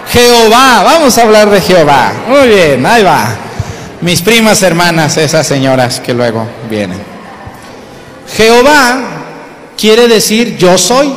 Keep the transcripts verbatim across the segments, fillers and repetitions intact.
Jehová, vamos a hablar de Jehová. Muy bien, ahí va. Mis primas hermanas, esas señoras que luego vienen. Jehová quiere decir yo soy.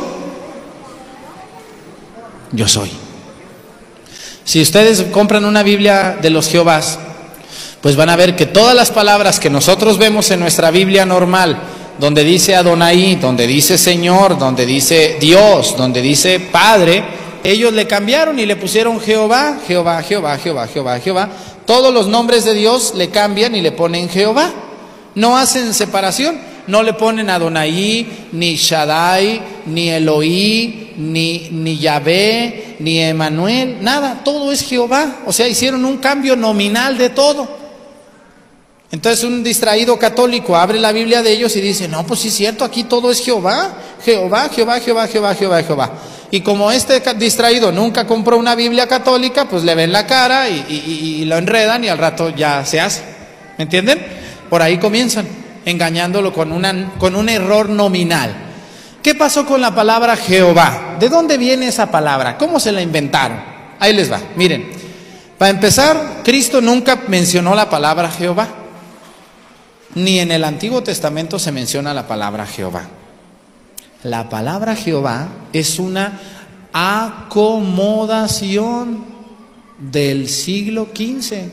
Yo soy. Si ustedes compran una Biblia de los Jehovás, pues van a ver que todas las palabras que nosotros vemos en nuestra Biblia normal, donde dice Adonai, donde dice Señor, donde dice Dios, donde dice Padre, ellos le cambiaron y le pusieron Jehová, Jehová, Jehová, Jehová, Jehová, Jehová. Todos los nombres de Dios le cambian y le ponen Jehová. No hacen separación, no le ponen Adonai, ni Shaddai, ni Elohí, ni, ni Yahvé, ni Emanuel, nada, todo es Jehová. O sea, hicieron un cambio nominal de todo. Entonces un distraído católico abre la Biblia de ellos y dice, no, pues sí es cierto, aquí todo es Jehová, Jehová, Jehová, Jehová, Jehová, Jehová, Jehová. Y como este distraído nunca compró una Biblia católica, pues le ven la cara y, y, y lo enredan y al rato ya se hace. ¿Me entienden? Por ahí comienzan, engañándolo con, una, con un error nominal. ¿Qué pasó con la palabra Jehová? ¿De dónde viene esa palabra? ¿Cómo se la inventaron? Ahí les va, miren. Para empezar, Cristo nunca mencionó la palabra Jehová. Ni en el Antiguo Testamento se menciona la palabra Jehová. La palabra Jehová es una acomodación del siglo quince.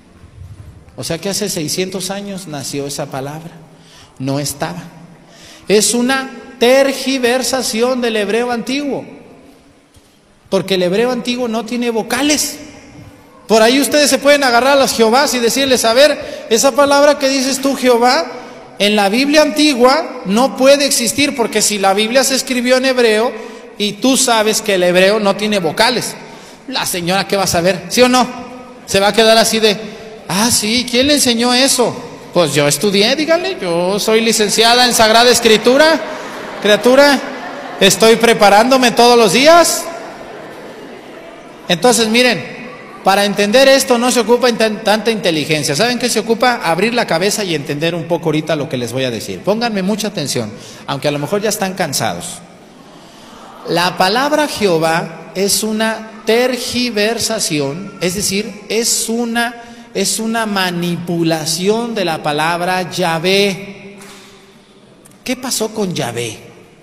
O sea que hace seiscientos años nació esa palabra. No estaba. Es una tergiversación del hebreo antiguo. Porque el hebreo antiguo no tiene vocales. Por ahí ustedes se pueden agarrar a los Jehovás y decirles, a ver, esa palabra que dices tú, Jehová, en la Biblia antigua no puede existir, porque si la Biblia se escribió en hebreo y tú sabes que el hebreo no tiene vocales, la señora, ¿qué va a saber? ¿Sí o no? Se va a quedar así de, ah, sí, ¿quién le enseñó eso? Pues yo estudié, díganle, yo soy licenciada en Sagrada Escritura, criatura, estoy preparándome todos los días. Entonces, miren, para entender esto no se ocupa tanta inteligencia. ¿Saben qué se ocupa? Abrir la cabeza y entender un poco ahorita lo que les voy a decir. Pónganme mucha atención, aunque a lo mejor ya están cansados. La palabra Jehová es una tergiversación, es decir, es una, es una manipulación de la palabra Yahvé. ¿Qué pasó con Yahvé?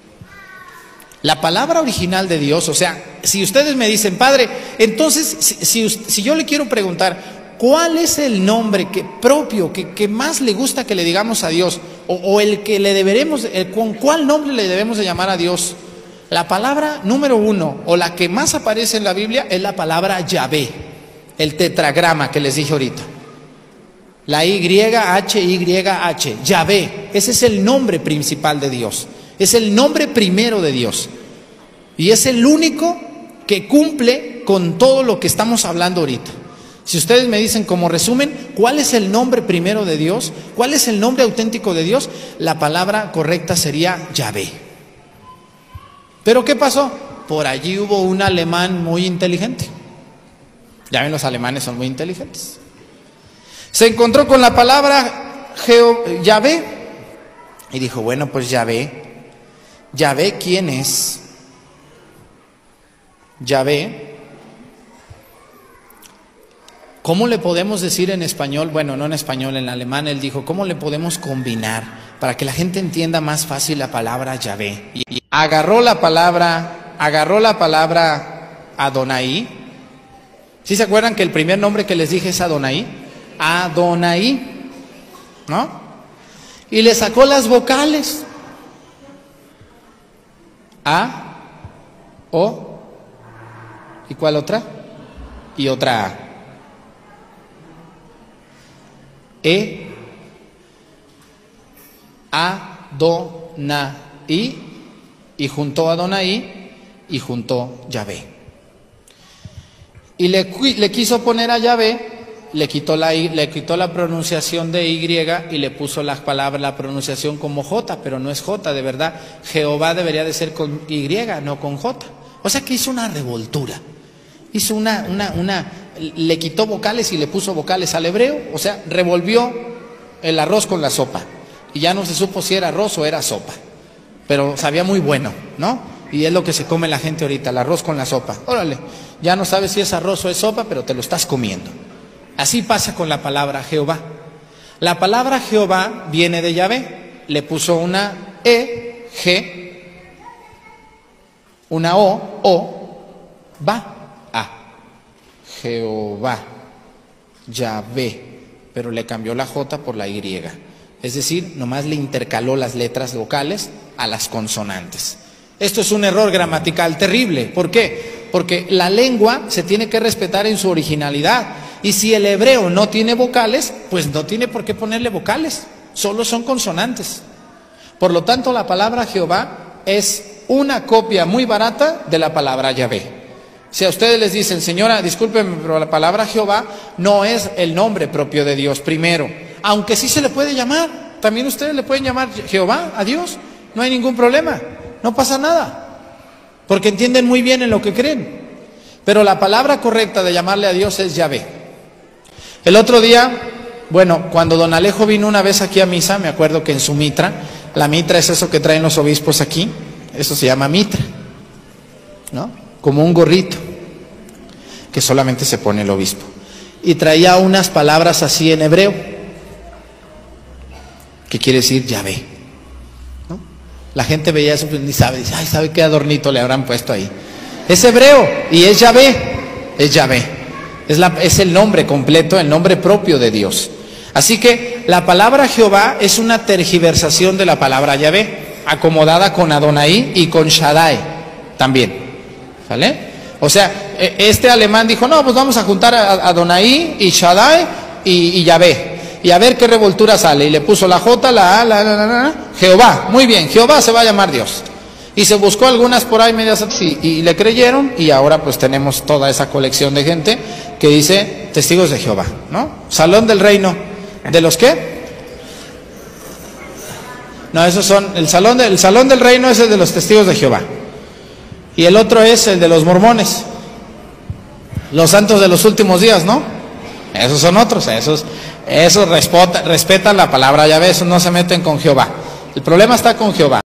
La palabra original de Dios, o sea, si ustedes me dicen, Padre, entonces, si, si, si yo le quiero preguntar, ¿cuál es el nombre que, propio, que, que más le gusta que le digamos a Dios? O, o el que le deberemos, el, ¿con cuál nombre le debemos de llamar a Dios? La palabra número uno, o la que más aparece en la Biblia, es la palabra Yahvé, el tetragrama que les dije ahorita. La Y, H, Y, H, Yahvé, ese es el nombre principal de Dios. Es el nombre primero de Dios. Y es el único que cumple con todo lo que estamos hablando ahorita. Si ustedes me dicen como resumen, ¿cuál es el nombre primero de Dios? ¿Cuál es el nombre auténtico de Dios? La palabra correcta sería Yahvé. ¿Pero qué pasó? Por allí hubo un alemán muy inteligente. Ya ven, los alemanes son muy inteligentes. Se encontró con la palabra Jeho- Yahvé y dijo, bueno, pues Yahvé. Yahvé, ¿quién es? Yahvé, ¿cómo le podemos decir en español? Bueno, no en español, en alemán él dijo, ¿cómo le podemos combinar para que la gente entienda más fácil la palabra Yahvé? Y agarró la palabra, agarró la palabra Adonai. ¿Sí se acuerdan que el primer nombre que les dije es Adonai? Adonai, ¿no? Y le sacó las vocales. A, O, ¿y cuál otra? Y otra A. E, Adonai, y juntó Adonai y juntó Yahvé. Y le, le quiso poner a Yahvé, le quitó, la, le quitó la pronunciación de Y y le puso la palabra, la pronunciación como J, pero no es J, de verdad. Jehová debería de ser con Y, no con J. O sea que hizo una revoltura. Hizo una, una, una, le quitó vocales y le puso vocales al hebreo. O sea, revolvió el arroz con la sopa. Y ya no se supo si era arroz o era sopa. Pero sabía muy bueno, ¿no? Y es lo que se come la gente ahorita, el arroz con la sopa. Órale, Ya no sabes si es arroz o es sopa, pero te lo estás comiendo. Así pasa con la palabra Jehová. La palabra Jehová viene de Yahvé. Le puso una E, G, una O, O, va, A. Jehová, Yahvé, pero le cambió la J por la Y. Es decir, nomás le intercaló las letras vocales a las consonantes. Esto es un error gramatical terrible. ¿Por qué? Porque la lengua se tiene que respetar en su originalidad. Y si el hebreo no tiene vocales, pues no tiene por qué ponerle vocales. Solo son consonantes. Por lo tanto, la palabra Jehová es una copia muy barata de la palabra Yahvé. Si a ustedes les dicen, señora, discúlpenme, pero la palabra Jehová no es el nombre propio de Dios primero. Aunque sí se le puede llamar. También ustedes le pueden llamar Jehová a Dios. No hay ningún problema. No pasa nada. Porque entienden muy bien en lo que creen. Pero la palabra correcta de llamarle a Dios es Yahvé. El otro día, bueno, cuando don Alejo vino una vez aquí a misa, me acuerdo que en su mitra, la mitra es eso que traen los obispos aquí, eso se llama mitra, ¿no? Como un gorrito que solamente se pone el obispo. Y traía unas palabras así en hebreo, que quiere decir Yahvé, ¿no? La gente veía eso y sabe, dice, ay, ¿sabe qué adornito le habrán puesto ahí? Es hebreo y es Yahvé, es Yahvé. Es, la, es el nombre completo, el nombre propio de Dios. Así que la palabra Jehová es una tergiversación de la palabra Yahvé, acomodada con Adonai y con Shaddai también. ¿Vale? O sea, este alemán dijo, no, pues vamos a juntar a Adonai y Shaddai y, y Yahvé. Y a ver qué revoltura sale. Y le puso la J, la A, la, la, la, la, Jehová. Muy bien, Jehová se va a llamar Dios. Y se buscó algunas por ahí medias y, y le creyeron, y ahora pues tenemos toda esa colección de gente que dice testigos de Jehová, ¿no? Salón del reino, ¿de los qué? No, esos son, el salón, de, el salón del reino es el de los testigos de Jehová. Y el otro es el de los mormones, los santos de los últimos días, ¿no? Esos son otros, esos, esos respetan, respetan la palabra Yahvé, esos no se meten con Jehová. El problema está con Jehová.